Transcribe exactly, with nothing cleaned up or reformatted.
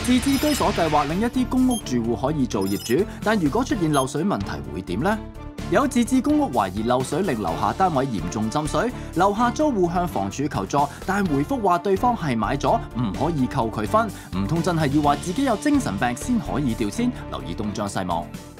自置居所計劃令一啲公屋住戶可以做業主，但如果出現漏水問題會點呢？有自置公屋懷疑漏水令樓下單位嚴重浸水，樓下租戶向房署求助，但回覆話對方係買咗，唔可以扣佢分，唔通真係要話自己有精神病先可以調遷？留意東張西望。